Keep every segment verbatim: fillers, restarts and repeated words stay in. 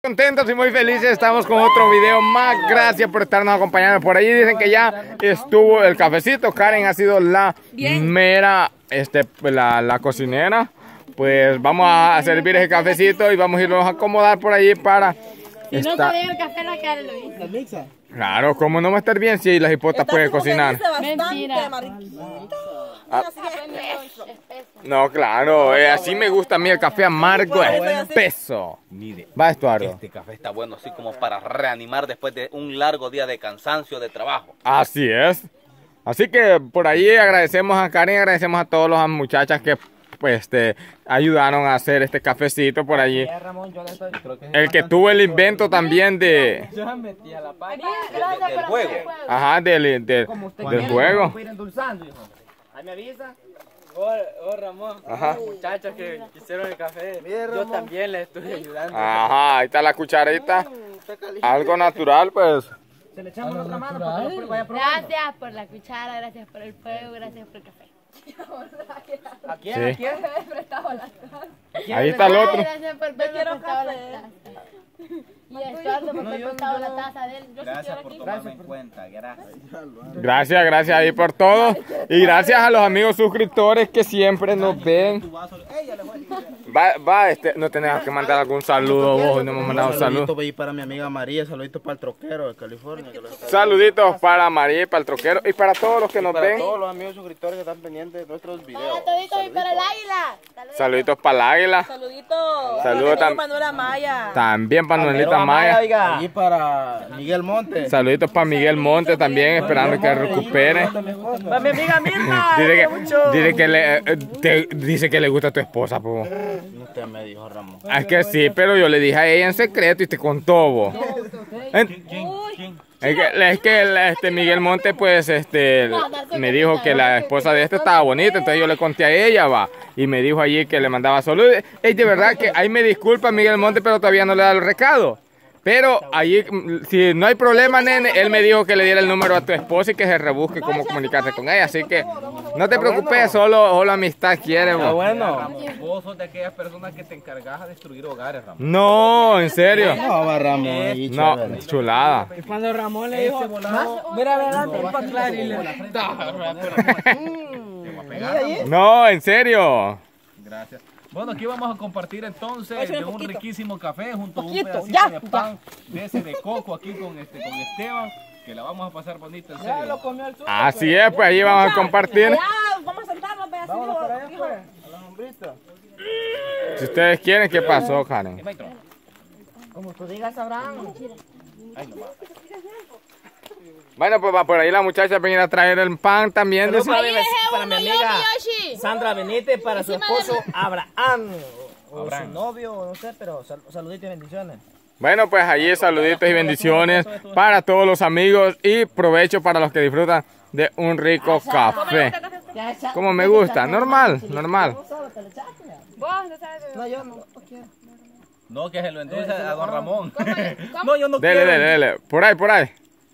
Contentos y muy felices, estamos con otro video más. Gracias por estarnos acompañando. Por ahí dicen que ya estuvo el cafecito. Karen ha sido la Bien. mera este, la, la cocinera. Pues vamos a servir ese cafecito y vamos a irnos a acomodar por allí para... Si no te el café, la Karen lo hizo. ¿La mixa? Claro, ¿cómo no va a estar bien si las hipotas pueden cocinar? Mentira. Ah. No, claro, eh, así me gusta a mí el café amargo, espeso. Mire, va Estuardo. Este café está bueno así como para reanimar después de un largo día de cansancio de trabajo. Así es. Así que por ahí agradecemos a Karen, agradecemos a todas las muchachas que pues este, ayudaron a hacer este cafecito por allí. El que tuvo el invento también de... del juego. Ajá, del, del, del juego. Ahí me avisa. Oh, oh Ramón, Ajá. Muchachos que hicieron el café, yo también les estoy ayudando. Ajá, ahí está la cucharadita. Algo natural, pues. Se le echamos otra mano para que vaya probando. Gracias por la cuchara, gracias por el fuego, gracias por el café. ¿A quién? Sí. ¿A quién? Ahí está el otro. Gracias por haberme prestado la taza. Y a Estuardo por haber prestado la taza de él. Gracias por tomarme en cuenta, gracias. Gracias, gracias ahí por todo. Y gracias a los amigos suscriptores que siempre nos ven. Va, va, este, no tenés que mandar algún saludo vos, no me has mandado un saludo. Saluditos para mi amiga María, saluditos para el troquero de California. Saluditos para María y para el troquero y para todos los que nos para ven. Para todos los amigos suscriptores que están pendientes de nuestros videos. Para toditos y para el águila. Saluditos para el águila. Saluditos. Saludos para Manuela Maya. También para Manuelita Maya. Y para Miguel Monte. Saluditos para Miguel Monte también, esperando que recupere. Para mi amiga Mirna. Dice que, dice que le, te, dice que le gusta a tu esposa, po. Usted me dijo, Ramón. Es que sí, pero yo le dije a ella en secreto y te contó, vos. ¿Quién? ¿Quién? Es que, es que este Miguel Monte pues este me dijo que la esposa de este estaba bonita, entonces yo le conté a ella, va, y me dijo allí que le mandaba saludos. Es de verdad que ahí me disculpa Miguel Monte, pero todavía no le da el recado. Pero allí, si no hay problema, nene, él me dijo que le diera el número a tu esposa y que se rebusque cómo comunicarse con ella. Así que no te preocupes, solo, solo amistad quiere, vos. Bueno. Vos sos de aquellas personas que te encargas de destruir hogares, Ramón. No, en serio. No, va Ramón. No, chulada. Y cuando Ramón le dijo, mira, verdad, para atrás y le... No, en serio. Gracias. Bueno, aquí vamos a compartir entonces de un riquísimo café junto a un pedacito ya, de pan de ese de coco aquí con este con Esteban, que la vamos a pasar bonito en serio. Así es, pues ahí vamos a compartir. Ya, vamos a sentarnos, pedacitos. Vámonos para allá, pues, a la sombrita. Si ustedes quieren, ¿qué pasó, Karen? Como tú digas, Abraham. Bueno, pues va por ahí la muchacha venir a traer el pan también. Para, para mi amiga Sandra Benítez, para su esposo Abraham, o, o Abraham. su novio, no sé, pero sal, saluditos y bendiciones. Bueno, pues allí saluditos y bendiciones para todos los amigos y provecho para los que disfrutan de un rico café. Como me gusta, normal, normal. No, yo no. No, que se lo endulce a don Ramón. No, yo no Dele, quiero. dele, dele. Por ahí, por ahí.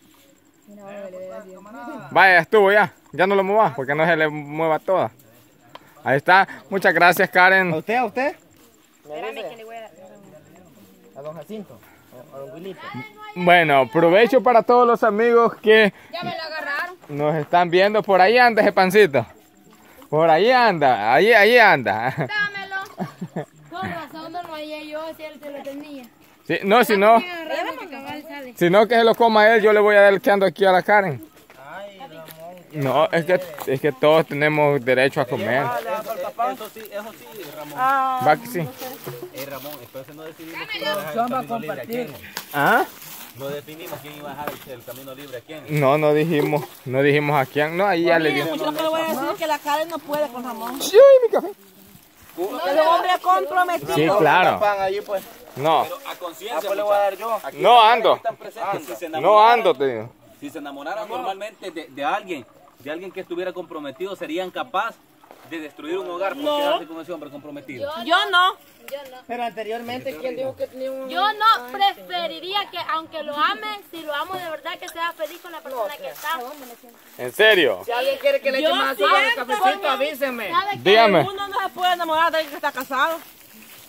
Vaya, ya estuvo ya. Ya no lo muevas porque no se le mueva toda. Ahí está. Muchas gracias, Karen. ¿A usted, a usted? Espérame que le voy a dar. A don Jacinto, a don Wilito. Bueno, provecho para todos los amigos que Ya me lo agarraron. nos están viendo. Por ahí anda ese pancito. Por ahí anda. Ahí, ahí anda. Dámelo. Con razón no lo hallé yo, si él se lo tenía. Sí, no, si no, si no que se lo coma él, yo le voy a dar el que ando aquí a la Karen. No, es que, es que todos tenemos derecho a comer. Eso sí, eso sí, Ramón. Va que sí. Eh, Ramón, entonces no decidimos quién Vamos iba a a dejar el camino libre a compartir. quién. ¿Ah? No definimos quién iba a dejar el, el camino libre a quién. No, no dijimos, no dijimos a quién. No, ahí ya le Mire, dimos. mucho lo que le voy a decir es que la Karen no puede con Ramón. Sí, mi café. Es un hombre comprometido. Sí, claro. Pan allí, pues. No, Pero a conciencia, Ah, pues le voy a dar yo. aquí no ando. están presentes. Si se No enamoraran- ando, te digo. Si se enamoraran normalmente de, de alguien, de alguien que estuviera comprometido, serían capaces de destruir un hogar por No. quedarse con ese hombre comprometido. Yo no. Yo no. Pero anteriormente, ¿quién dijo que tenía un...? Yo no preferiría que, aunque lo ame, si lo amo de verdad, que sea feliz con la persona que está. ¿En serio? Si alguien quiere que le eche Yo más azúcar al siento cafecito, que- avíseme. ¿Sabe qué? Dígame. Uno no se puede enamorar de alguien que está casado.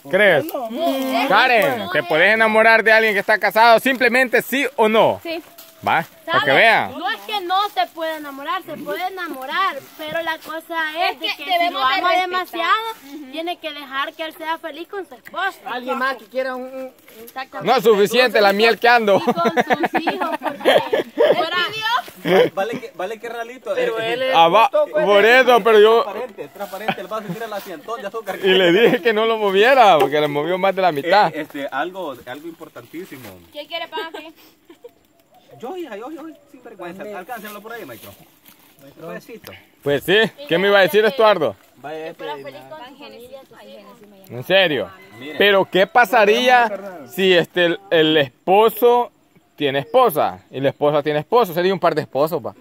¿Crees? Karen, ¿te puedes enamorar de alguien que está casado simplemente sí o no? Sí. Va, para que ¿Sabe? vean. No es que no se puede enamorar, se puede enamorar, pero la cosa es, Es de que que, si debemos lo de ama respetar. demasiado, tiene que dejar que él sea feliz con su esposa. Alguien más que quiera un... un- No es suficiente la miel que ando. Y con sus hijos, porque fuera- Vale que, vale que realito. Pero eh, él es... Ah, va, por eso, pero yo... transparente, transparente, el vaso tiene la cientón de azúcar. Y le dije que no lo moviera, porque le movió más de la mitad. Eh, este, algo, algo importantísimo. ¿Quién quiere pan aquí? Yo, hija, yo, yo, sin vergüenza. Alcáncenlo por ahí, maestro. Un besito. Pues sí, ¿qué me iba a decir Estuardo? Vaya este. fuera feliz con su familia, sus hijos. En serio. Miren. Pero ¿qué pasaría si este el, el esposo tiene esposa y la esposa tiene esposo? Sería un par de esposos, pa.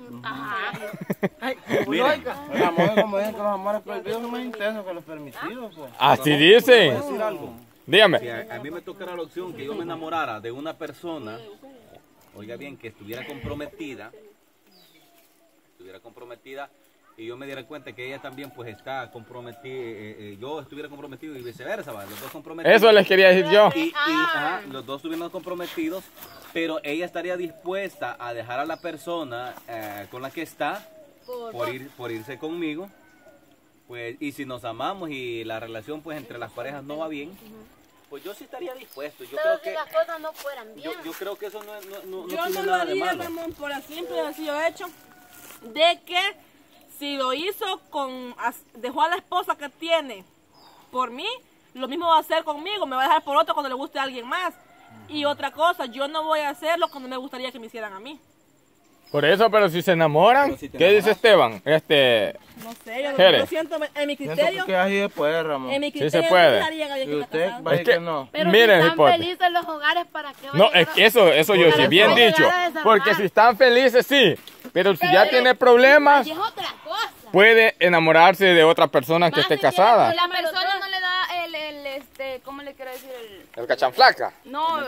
Miren, Ramón, como dicen que los amores prohibidos son más intensos que los permitidos, pues. Así dicen. Decir algo. Dígame. si a, a mí me tocara la opción que yo me enamorara de una persona, oiga bien, que estuviera comprometida, estuviera comprometida y yo me diera cuenta que ella también pues está comprometida, eh, eh, yo estuviera comprometido y viceversa, ¿va? Los dos comprometidos. Eso les quería decir yo. Y, y, ajá, los dos estuvieron comprometidos, pero ella estaría dispuesta a dejar a la persona eh, con la que está por, ir, por irse conmigo. Pues, y si nos amamos y la relación pues entre las parejas no va bien, pues yo sí estaría dispuesto. Yo Pero creo si que las cosas no fueran bien. yo, yo creo que eso no, es- no, no, no Yo tiene no lo nada de haría, malo. Ramón, por el simple y sencillo hecho de que si lo hizo con, as- dejó a la esposa que tiene por mí, lo mismo va a hacer conmigo, me va a dejar por otro cuando le guste a alguien más. Y otra cosa, yo no voy a hacer lo que no me gustaría que me hicieran a mí. Por eso, pero si se enamoran, Pero si te ¿qué dice Esteban? Este, No sé, yo, Jere. yo siento en mi Siento criterio, que así después, Ramón. en mi Sí criterio se puede. no dejaría a alguien Y que está usted casado. va a Es decir que- que no. Pero miren, si están hipote. felices los hogares, ¿para qué van no, a es llegar que eso, eso yo Para sí, bien después dicho. llegar a desarmar. Porque si están felices, sí. Pero si ya tiene problemas, Y es otra cosa. puede enamorarse de otra persona que Más esté si tiene casada. La persona no le da el, el, este, ¿cómo le quiero decir? El, El cachanflaca. no,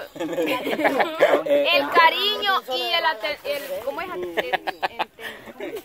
el cariño y el, aten- el ¿cómo es? Aten- enten-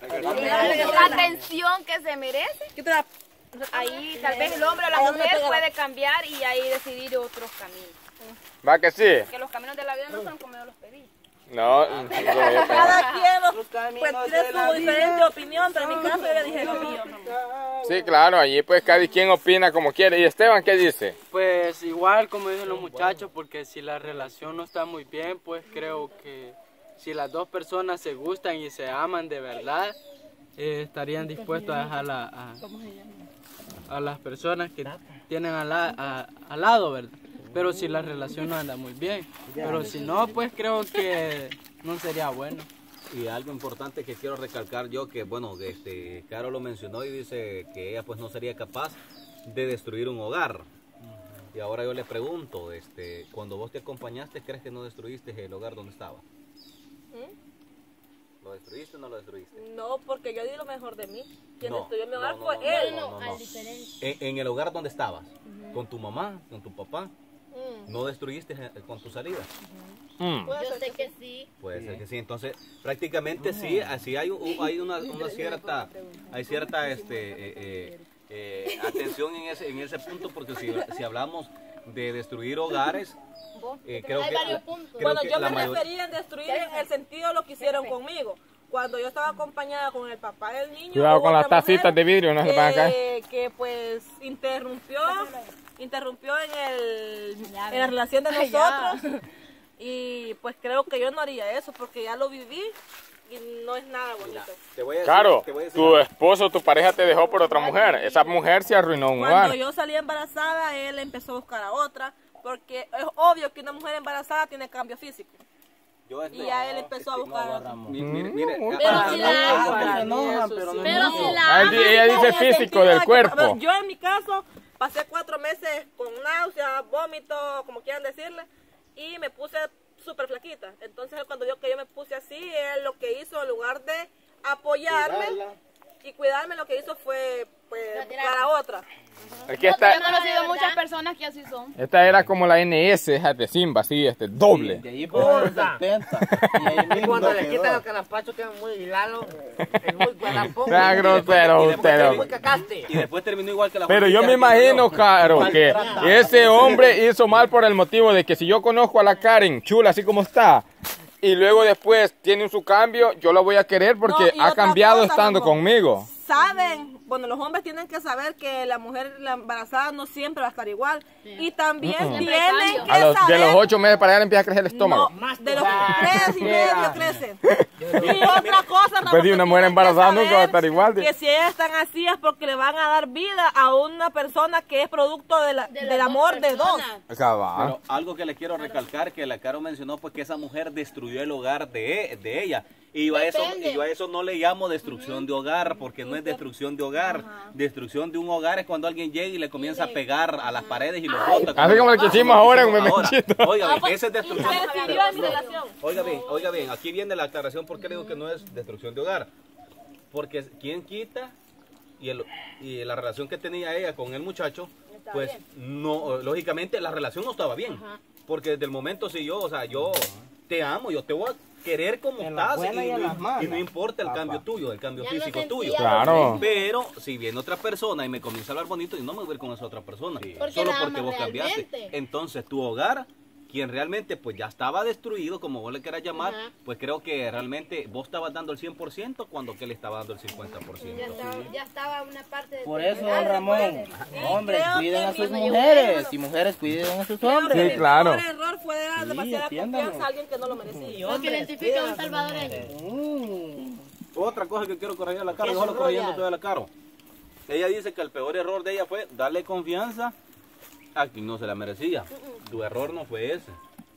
la atención que se merece. ¿Qué otra? Ahí tal vez el hombre o la mujer puede cambiar y ahí decidir otros caminos. ¿Va que sí? Que los caminos de la vida no son como yo los pedí. No, Cada quien pues, tiene su diferente opinión, pero en mi caso yo le dije lo mío. sí, claro, allí pues cada quien opina como quiere. ¿Y Esteban qué dice? Pues igual como dicen los muchachos, porque si la relación no está muy bien, pues creo que si las dos personas se gustan y se aman de verdad, eh, estarían dispuestos a dejar a, a, a las personas que tienen al, la- a- al lado, ¿verdad? Pero si la relación no anda muy bien. Pero si no, pues creo que no sería bueno. Y algo importante que quiero recalcar yo, que bueno, que este, Caro lo mencionó y dice que ella pues no sería capaz de destruir un hogar. Y ahora yo le pregunto, este, cuando vos te acompañaste, ¿crees que no destruiste el hogar donde estaba? ¿Lo destruiste o no lo destruiste? No, porque yo di lo mejor de mí. Quien No, destruyó mi no, hogar no, fue no, él. no, no, no. En, en el hogar donde estabas, con tu mamá, con tu papá, ¿no destruiste eh, con tu salida? Mm. Yo sé que sí. Puede ser que sí, entonces prácticamente sí, así hay, un- hay una, una cierta, hay cierta este, eh, eh, eh, atención en ese, en ese punto, porque si, si hablamos de destruir hogares, eh, creo hay que, varios la- puntos. creo Bueno, que yo la me mayor- refería en destruir en el sentido de lo que hicieron conmigo. Cuando yo estaba acompañada con el papá del niño. Cuidado hubo con las otra tacitas mujer de vidrio, no se que, van a caer. que pues interrumpió, interrumpió en, el, en la relación de nosotros. Y pues creo que yo no haría eso porque ya lo viví y no es nada bonito. Te voy a decir- Claro, te voy a decir tu algo. esposo, tu pareja te dejó por otra mujer. Esa mujer se arruinó un Cuando hogar. yo salí embarazada, él empezó a buscar a otra, porque es obvio que una mujer embarazada tiene cambio físico. Yo, este, Y ya él empezó a buscar a otra. Ramón. mi- mire, mire, Pero ah, si ah, la- Ah, pero se enojan, pero no Pero es si mucho. la Ah, amas, ella dice En el físico sentido del de que, cuerpo. a ver, yo en mi caso pasé cuatro meses con náuseas, vómito, como quieran decirle, y me puse súper flaquita. Entonces cuando vio que yo me puse así, él lo que hizo en lugar de apoyarme, Cuidarla. y cuidarme, lo que hizo fue pues, buscar a otra. Aquí está, He conocido muchas personas que así son. esta era como la N S de Simba, así, este, doble. De ahí por el setenta. Y ahí Y mismo cuando le quedó. quitan los canapachos quedan muy hilalos, es muy guarapón. Sea grosero usted. Muy cacaste. Y después terminó igual que la Pero yo Juanita, me que imagino, terminó. Caro, que ese hombre hizo mal por el motivo de que si yo conozco a la Karen chula así como está, y luego después tiene su cambio, yo la voy a querer porque No, y ha otra cambiado cosa, estando Ramón. conmigo. Saben, bueno, los hombres tienen que saber que la mujer la embarazada no siempre va a estar igual. Y también Mm-mm. tienen que A los, saber... de los ocho meses para allá le empieza a crecer el estómago. No, de los tres y medio crece. Y otra cosa, Ramón, Pues, de una que mujer tienen embarazada que nunca va a saber estar igual, de- Que si ellas están así es porque le van a dar vida a una persona que es producto de la- del amor de dos. Cabal. Pero algo que le quiero recalcar, que la Caro mencionó, pues que esa mujer destruyó el hogar de, de ella. Y yo, a eso, y yo a eso no le llamo destrucción de hogar, porque no es destrucción de hogar. Destrucción de un hogar es cuando alguien llega y le comienza a pegar a las paredes y lo bota. Así como lo que hicimos ahora en Ahora, Memechito. oiga bien, esa es destrucción. Interfirió en mi relación. Oiga bien, oiga bien, aquí viene la aclaración por qué le digo que no es destrucción de hogar. Porque quien quita y, el, y la relación que tenía ella con el muchacho, pues no, lógicamente la relación no estaba bien. Porque desde el momento si yo, o sea, yo te amo, yo te voy a querer como En las estás buenas y, y en no- las malas, y no importa el papá. cambio tuyo, el cambio Ya no físico sentía tuyo. lo Claro. Pero si viene otra persona y me comienza a hablar bonito, y no me voy a ir con esa otra persona, Porque solo la porque ama vos cambiaste. realmente. Entonces tu hogar, quien realmente pues ya estaba destruido, como vos le quieras llamar, Ajá. pues creo que realmente vos estabas dando el cien por ciento cuando que él estaba dando el cincuenta por ciento. Ya estaba, ya estaba una parte de... Por eso, don terminar, Ramón, recuerden. hombres, creo cuiden que a sus mi- mujeres y mujeres cuiden a sus Creo que hombres. el claro. peor error fue dar demasiada atiéndame. confianza a alguien que no lo merecía. Porque identifica a un salvadoreño. Mm. Otra cosa que quiero corregir a la Caro, yo lo corrigiendo toda la Caro. Ella dice que el peor error de ella fue darle confianza a quien no se la merecía. Tu error no fue ese.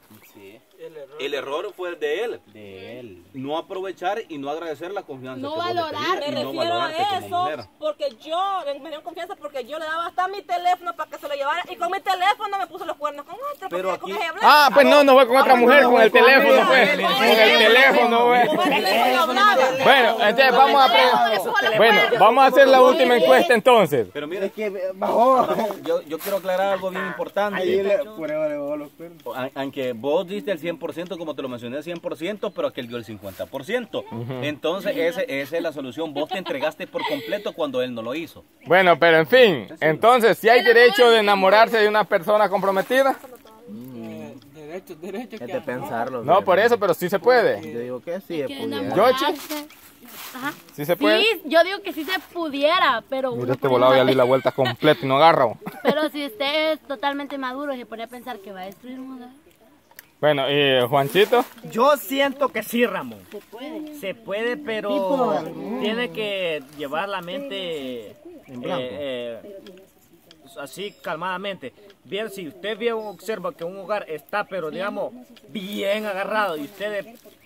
Sí, El error fue el de él. de él. No aprovechar y no agradecer la confianza No que vos le valorar. tenías Me y no refiero a valorarte como eso mujer. porque yo me dio confianza porque yo le daba hasta mi teléfono para que se lo llevara y con mi teléfono me puso los cuernos con otro. Pero porque con aquí- ella hablaba. Ah, pues no, no fue con otra mujer, con el teléfono, fue. Con Con el teléfono, Con el fue. teléfono hablaba. Bueno, entonces vamos a pre- Bueno, vamos a hacer la última encuesta entonces. Pero mire, Es que bajó. yo, yo quiero aclarar algo bien Ahí importante. le, por eso le bajó los cuernos. A- Aunque vos diste el cien por ciento, como te lo mencioné, cien por ciento, pero aquel dio el cincuenta por ciento. Entonces, ese, esa es la solución. Vos te entregaste por completo cuando él no lo hizo. Bueno, pero en fin, entonces, si hay derecho de enamorarse de una persona comprometida. Derecho, derecho. Es que de pensarlo. No, por eso, pero sí se puede. Yo digo que sí, Que pudiera. enamorarse. Ajá. Sí se puede. Sí, yo digo que sí se pudiera, pero Mira uno este pone volado ya una- le di la vuelta completa y no agarra. Pero si usted es totalmente maduro y se pone a pensar que va a destruir un hogar, Bueno, y Juancito. Yo siento que sí, Ramón. se puede. Se puede, pero tiene que llevar la mente En blanco. eh, eh, así calmadamente. Bien, si usted bien observa que un hogar está, pero digamos, bien agarrado y usted,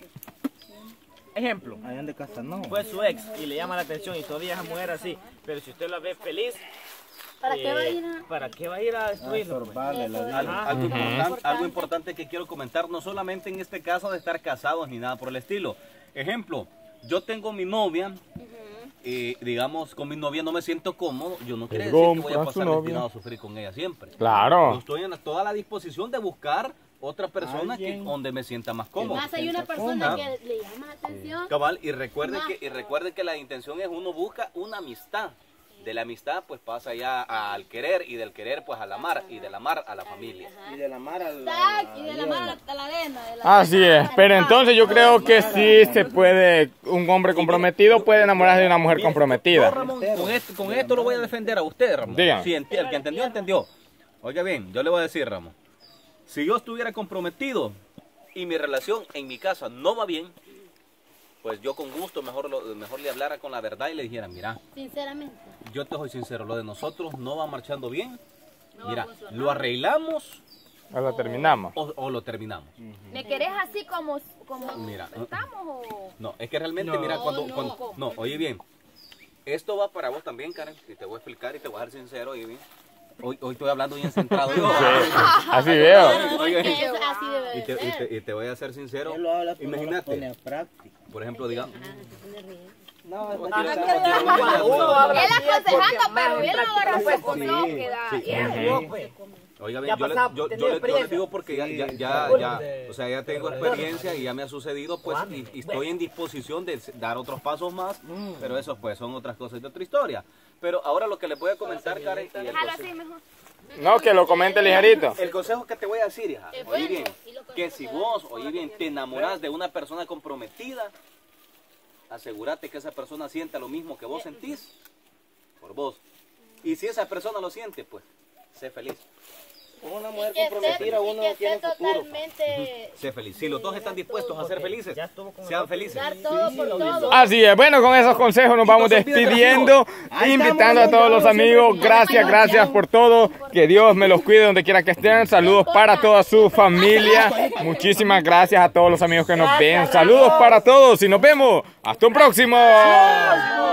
ejemplo, Allá de casa no. fue su ex y le llama la atención y todavía esa mujer así, pero si usted la ve feliz, ¿Para qué va a eh, ir a...? ¿para qué va a ir a destruirlo? pues? Sorbarle la vida. Algo, algo importan- algo importante que quiero comentar, no solamente en este caso de estar casados ni nada por el estilo. Ejemplo, yo tengo mi novia, y digamos, con mi novia no me siento cómodo, yo no quiero decir que voy a compra su pasar novia. destinado a sufrir con ella siempre. Yo Claro. estoy en la- toda la disposición de buscar otra persona que Alguien. donde me sienta más cómodo. Más hay una persona cómodo. que le llama la atención. Cabal, y recuerden que y recuerden que la intención es uno busca una amistad. De la amistad pues pasa ya al querer y del querer pues al amar y del amar a la familia. Y de la mar al. Tac, y de la mano a la arena. de la- Así es, pero entonces yo creo que sí se puede, un hombre comprometido puede enamorarse de una mujer No, comprometida. Ramón, con esto, con esto lo voy a defender a usted, Ramón. Dígame. Sí, enti- el que entendió, entendió. Oiga bien, yo le voy a decir, Ramón. Si yo estuviera comprometido y mi relación en mi casa no va bien, pues yo con gusto mejor, lo- mejor le hablara con la verdad y le dijera, mira, Sinceramente. yo te soy sincero, lo de nosotros no va marchando bien. Mira, lo arreglamos Ahora terminamos. o, o lo terminamos. ¿Me querés así como, como Mira, estamos o...? no, es que realmente, mira, cuando, cuando- no, oye bien, esto va para vos también, Karen, y te voy a explicar y te voy a ser sincero, oye bien. Hoy, hoy estoy hablando bien centrado yo. Así veo. Oye, Es que es así debe y de te, y, ser. te, y te voy a ser sincero. Él lo habla, pero no lo pone Imagínate, a práctica. por ejemplo, digamos, No, Él aconsejando, pero él no agarra su consejo que da. Oiga bien, Ya yo, le- pasaba, yo, tenía yo le, yo le experiencia. digo porque ya, ya, ya, ya, o sea, ya tengo experiencia y ya me ha sucedido, pues, y, y estoy en disposición de dar otros pasos más, pero eso, pues, son otras cosas de otra historia. Pero ahora lo que le voy a comentar, Karen, y el Déjalo consejo- así mejor. No, que lo comente ligerito. el consejo que te voy a decir, hija, oí bien, que si vos, oí bien, te enamorás de una persona comprometida, asegúrate que esa persona sienta lo mismo que vos sentís por vos. Y si esa persona lo siente, pues, sé feliz. Una mujer comprometida, uno no tiene futuro. totalmente Sé feliz. Si los dos están dispuestos a ser felices, sean felices. dar todo por todo. Así es, bueno, con esos consejos nos vamos despidiendo, invitando a todos los amigos, gracias, gracias por todo, que Dios me los cuide donde quiera que estén, saludos para toda su familia, muchísimas gracias a todos los amigos que nos ven, saludos para todos y nos vemos, hasta un próximo.